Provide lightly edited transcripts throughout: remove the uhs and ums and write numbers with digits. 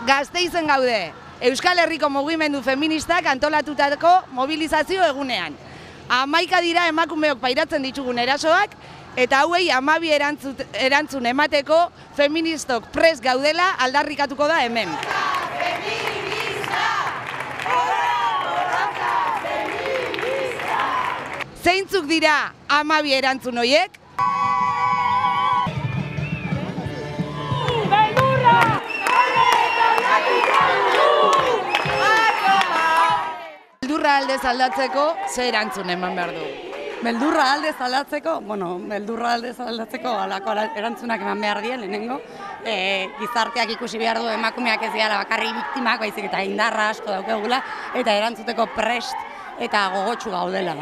Gasteizen gaude, Euskal Herriko mugimendu feministak antolatutako mobilizazio egunean. 11 dira emakumeok pairatzen ditugun erasoak, eta hauei 12 erantzun emateko feministok prest gaudela aldarrikatuko da hemen. Zeintzuk dira 12 erantzun horiek? Beldurra aldez aldatzeko, ze erantzun eman behar du? Beldurra aldez aldatzeko, alako erantzunak eman behar dien, lehenengo. Gizarteak ikusi behar du emakumeak ez gara bakarri biktimak, baizik eta indarra asko daukegula, eta erantzuteko prest eta gogotsu gaudela.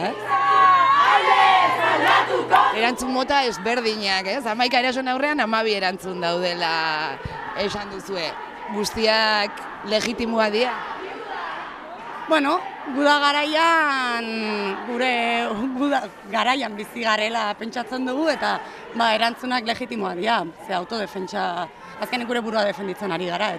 Erantzun mota ezberdinak, ez? 11 erasoen aurrean 12 erantzun daudela esan duzue. Guztiak legitimua dira? Bueno, guda garaian bizi garela pentsatzen dugu eta erantzunak legitimoa dira, ze autodefentsa, azkenik gure burua defenditzen ari gara.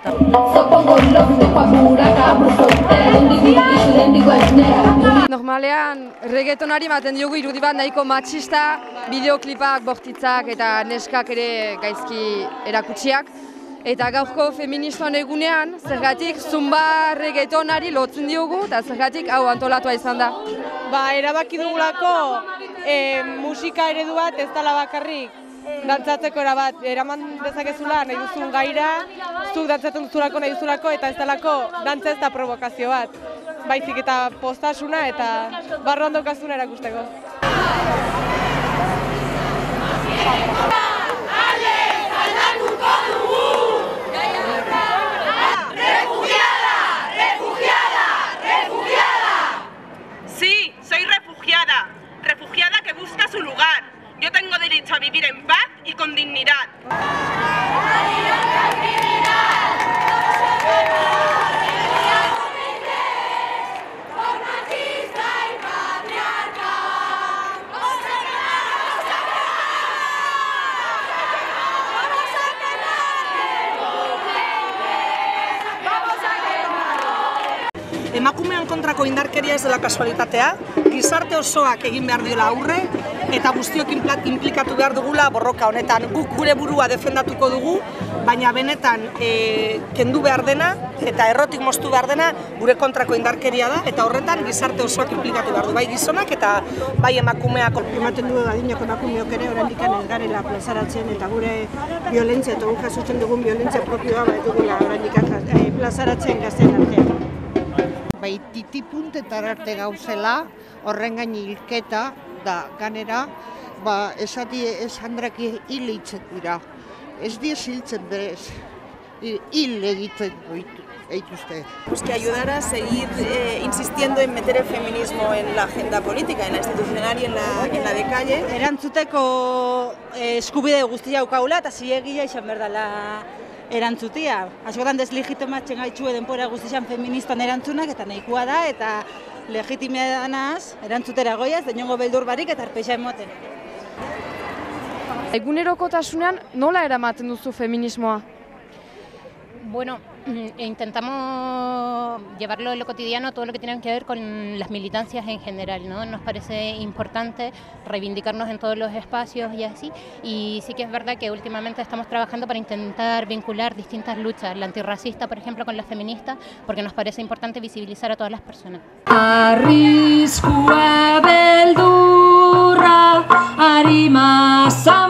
Normalean, reggaetonari ematen diogu irudi bat nahiko matxista, bideoklipak, bortitzak eta neskak ere gaizki erakutsiak. Eta gaurko feministoan egunean, zergatik zumba reggaetonari lotzen diogu eta zergatik hau antolatua izan da. Erabaki dugulako musika eredu bat ez dela bakarrik dantzatzeko eraman dezakezula nahi duzun gaira, zuk dantzatzen duzulako nahi duzulako eta ez delako dantza ez da provokazio bat. Baizik eta postasuna eta barruan daukazuna erakusteko. Refugiada que busca su lugar. Yo tengo derecho a vivir en paz y con dignidad. Emakumean kontrako indarkeria ez dela kasualitatea, gizarte osoak egin behar diola aurre eta guztiok inplikatu behar dugula borroka honetan. Guk gure burua defendatuko dugu, baina benetan kendu behar dena eta errotik moztu behar dena gure kontrako indarkeria da eta horretan gizarte osoak inplikatu behar du, bai gizonak eta bai emakumeak. Ematen du adineko emakumeok ere oraindik ez garela plazaratzen eta gure biolentzia eta guk jasotzen dugun biolentzia propioa dugula oraindik plazaratzen gazteen artean. Bai, titipuntetar arte gauzela, horren gain hilketa da ganera, esati esandrak hil hitzen dira. Ez diez hiltzen berez, hil egiten dituzte. Pues que ayudar a seguir insistiendo en meter el feminismo en la agenda política, en la institucional y en la de calle. Erantzuteko eskubide guztia daukaula eta zilegia izan behar dela erantzutia. Askotan deslegitimatzen gaitxue denbora guztian feministan erantzunak eta nahikoa da eta legitimia danaz erantzutera goiaz, denongo beldur barik eta arpeixa emoten. Egunerokotasunean nola eramaten duzu feminismoa? Bueno, intentamos llevarlo en lo cotidiano, todo lo que tiene que ver con las militancias en general, ¿no? Nos parece importante reivindicarnos en todos los espacios y así, y sí que es verdad que últimamente estamos trabajando para intentar vincular distintas luchas, la antirracista, por ejemplo, con la feminista, porque nos parece importante visibilizar a todas las personas. Arriskua beldurra, arima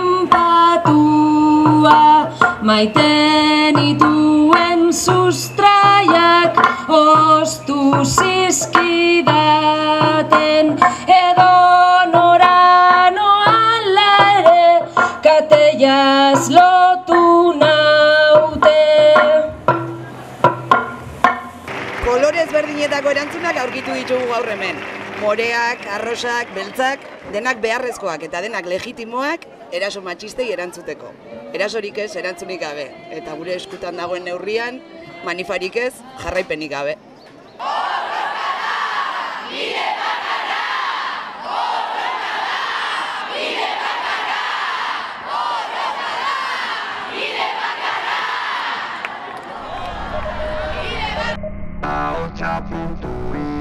zanpatua, maiten ituen sustraiak ostu zizkidaten edo noranoala ere kateiaz lotu naute. Kolore ezberdinetako erantzunak aurkitu ditugu gaur hemen. Moreak, arrosak, beltzak, denak beharrezkoak eta denak legitimoak eraso matxistei erantzuteko. Erasorik ez, erantzunik gabe. Eta gure eskutan dagoen neurrian, manifarik ez, jarraipenik gabe. txaputu